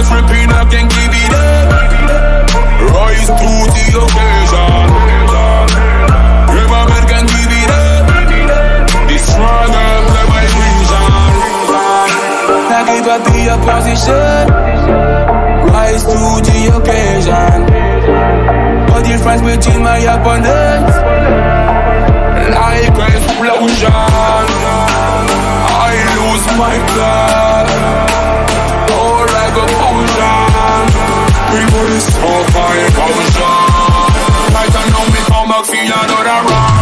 rappers ripping, I can give it up. Rise to the occasion. Every man can give it up. The stronger play my vision. I give up your position. Rise to the occasion. What difference between my opponents? Like explosion, I lose my blood. Oh, like a potion. People is so fire potion. Right now me come back, feel another round.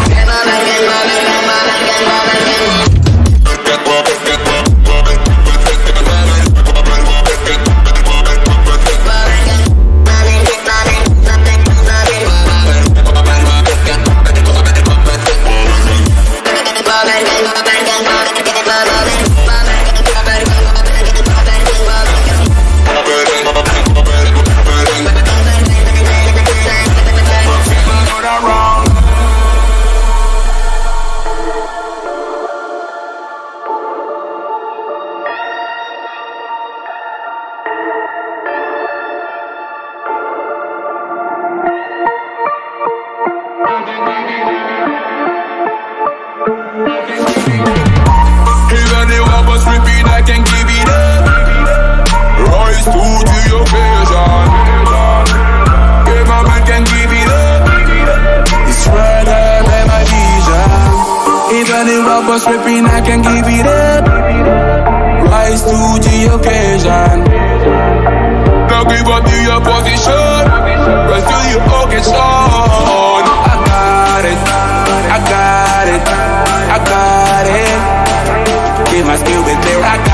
Even the rappers repeat, I can give it up. Rise to the occasion. Every man can give it up. It's rather than my vision. Even the rappers repeat, I can give it up. Rise to the occasion. Don't give up to your position. Rise to your occasion. I got it. I got it. I got it. Give my skill with clear.